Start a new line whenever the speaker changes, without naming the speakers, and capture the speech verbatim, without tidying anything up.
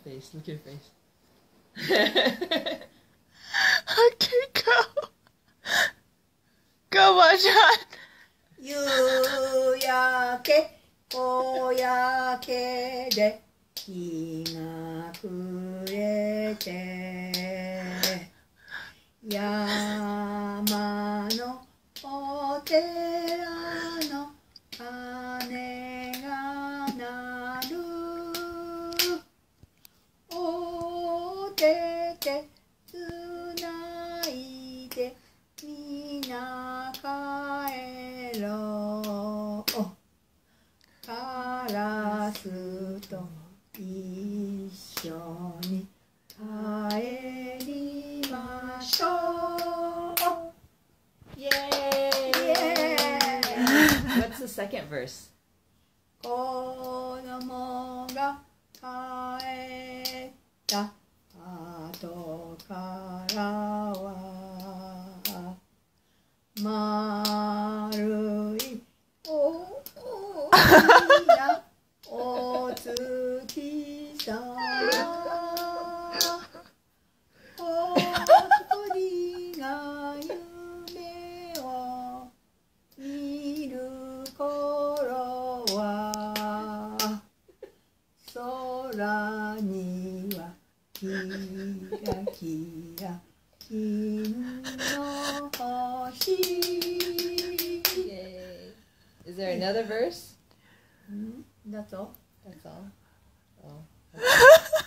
face. Look at your face.
Okay, go. Go, Majan.
夕焼け小焼けで日が暮れて山のお寺の鐘が鳴るお手手つないでみな帰ろうカラスと一緒に帰りましょうイエーイ
What's the second verse?
子供が帰った後からは丸い大きなお月さお鳥が夢を見る頃は空にはキラキラ金の星
Yay. Is there another verse?
That's all.
That's all. Oh.